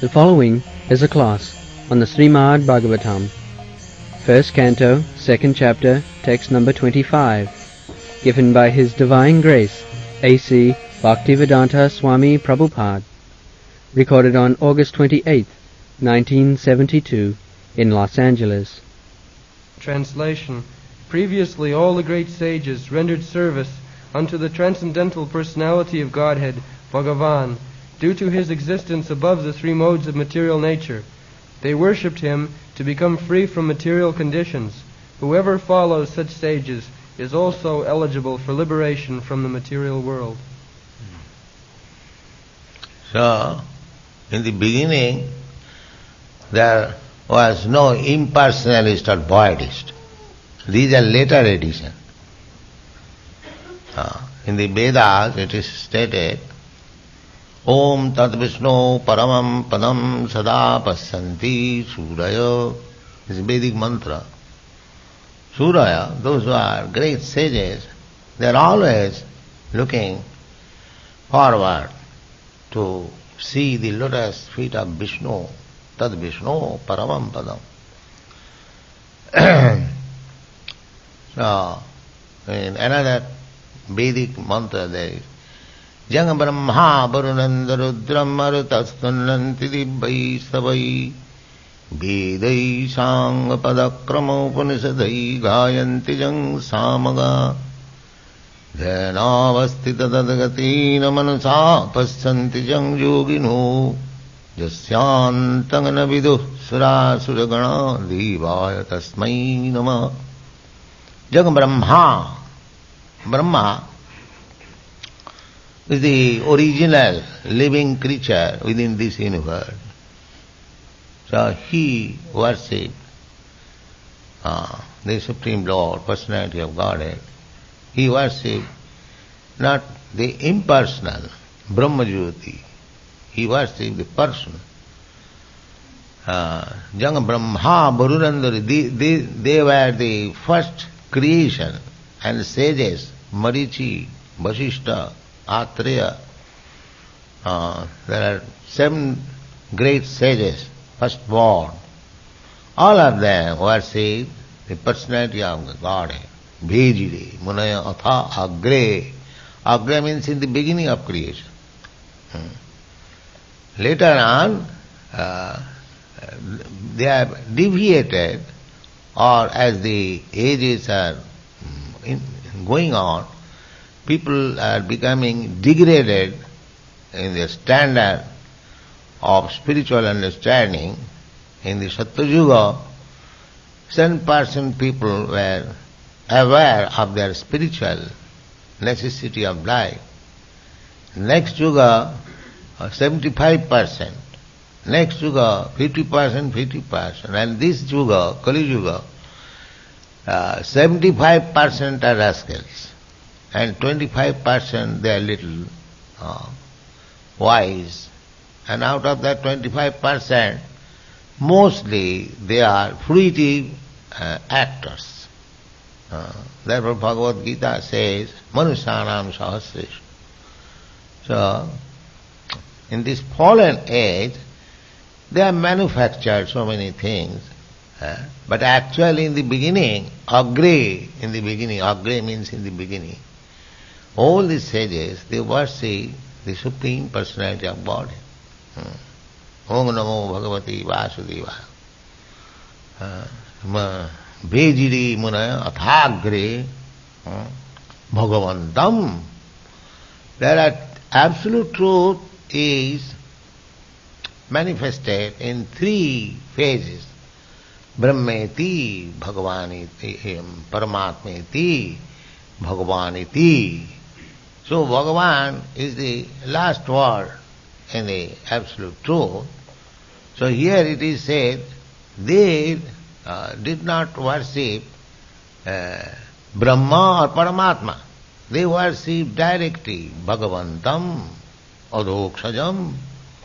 The following is a class on the Srimad Bhagavatam, first canto, second chapter, text number 25, given by His Divine Grace, A.C. Bhaktivedanta Swami Prabhupada, recorded on August 28, 1972, in Los Angeles. Translation. Previously all the great sages rendered service unto the transcendental personality of Godhead, Bhagavan, due to his existence above the three modes of material nature. They worshipped him to become free from material conditions. Whoever follows such sages is also eligible for liberation from the material world. So, in the beginning, there was no impersonalist or voidist. These are later additions. In the Vedas it is stated, Om Tat Vishnu Paramam Padam Sada Pasyanti Suraya. This is Vedic mantra. Suraya, those who are great sages, they are always looking forward to see the lotus feet of Vishnu, Tad Vishnu Paramam Padam. So, in another Vedic mantra there is Jang Brahma Varunanda Rudram Marutastunanti Dibbhai Savai Vedai Sanga Padakrama Upanishadai Gayanti Jang Samaga Dhanavastita Dadagatina Manasa Pasyanti Jang Yogino Jasyantangana Vidu Sura Suragana Divaya Tasmai Nama. Jang Brahma. Brahma is the original living creature within this universe. So he worshipped the Supreme Lord, personality of Godhead. He worshipped not the impersonal Brahma Jyoti. He worshipped the person. Jang Brahma Varunandari, they were the first creation, and sages, Marichi, Vasishta, Atreya. There are 7 great sages, first born. All of them worship the personality of the Godhead. Bhejire, Munaya, Atha, Agre. Agre means in the beginning of creation. Later on, they have deviated, or as the ages are going on, people are becoming degraded in the standard of spiritual understanding. In the Satyayuga, 7% people were aware of their spiritual necessity of life. Next Yuga, 75%. Next Yuga, 50%. And this Yuga, Kali Yuga, 75% are rascals, and 25% they are little wise. And out of that 25%, mostly they are fruitive actors. Therefore Bhagavad Gita says, Manusyanam Sahasresha. So, in this fallen age, they have manufactured so many things. But actually in the beginning, Agre means in the beginning, all the sages, they worship the Supreme Personality of Godhead. Om Namo Bhagavati Vasudevaya. Bhejiri Munaya Athagre Bhagavantam. There are absolute truth is manifested in 3 phases. Brahmeti, Bhagavaniti, Paramatmeti, Bhagavaniti. So Bhagavan is the last word in the absolute truth. So here it is said, they did not worship Brahma or Paramatma. They worship directly Bhagavantam, Adhokshajam.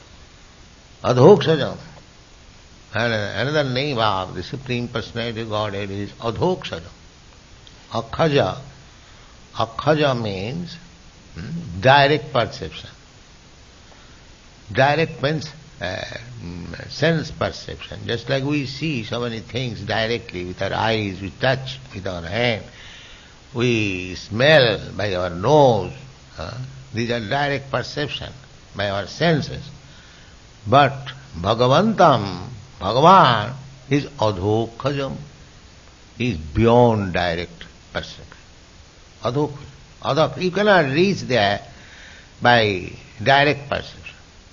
And another name of the Supreme Personality of Godhead is Adhokshajam. Akhaja. Akhaja means direct perception. Direct means sense perception. Just like we see so many things directly with our eyes, we touch with our hand, we smell by our nose. These are direct perception by our senses. But Bhagavantam, Bhagavan, is adhokhajam. He is beyond direct perception. Adhok. You cannot reach there by direct perception.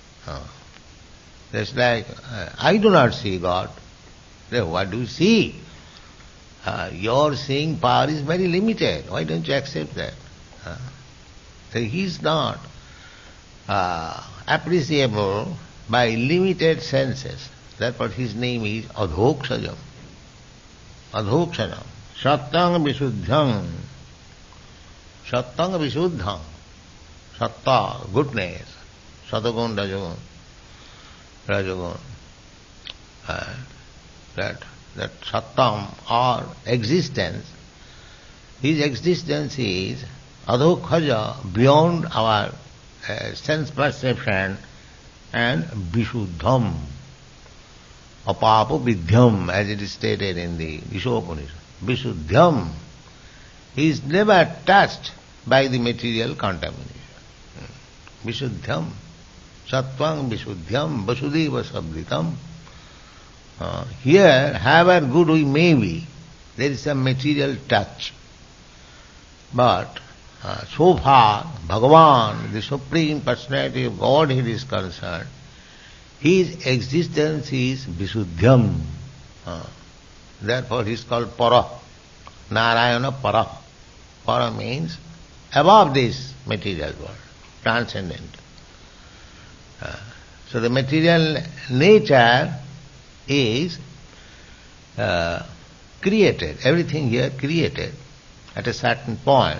Just like I do not see God. Then what do you see? Your seeing power is very limited. Why don't you accept that? So he is not appreciable by limited senses. Therefore his name is Adhokshajam. Adhokshajam. Sattang Visuddham. Sattang Visuddham. Satta, goodness. Satagun, Rajagun. Rajagun. That Sattam or existence, his existence is Adhokhaja, beyond our sense perception, and Vishuddham, Apapo Vidhyam, as it is stated in the Ishopanishad. Vishuddham, he is never touched by the material contamination. Vishuddham, Sattvang Vishuddhyam, Vasudeva Sabditam. Here, however good we may be, there is some material touch. But so far, Bhagavan, the Supreme Personality of Godhead is concerned, his existence is Visuddhyam. Therefore he is called Para. Narayana Para. Para means above this material world, transcendent. So the material nature is created, everything here created at a certain point.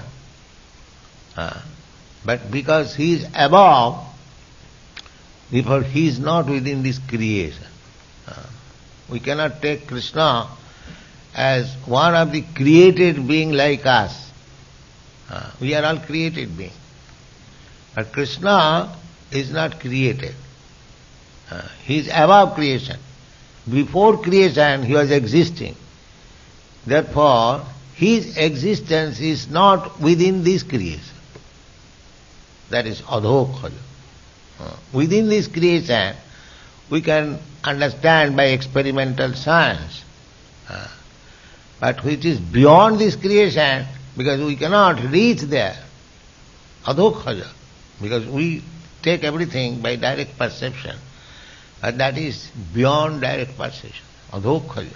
But because he is above, therefore he is not within this creation. We cannot take Krishna as one of the created being like us. We are all created beings. But Krishna is not created. He is above creation. Before creation he was existing. Therefore his existence is not within this creation. That is Adhokhaja. Within this creation we can understand by experimental science. But which is beyond this creation, because we cannot reach there. Adhokhaja. Because we take everything by direct perception. And that is beyond direct perception. Adhokhaja.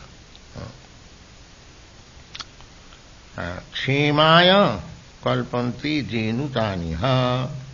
Kshemaya kalpanti jenutaniha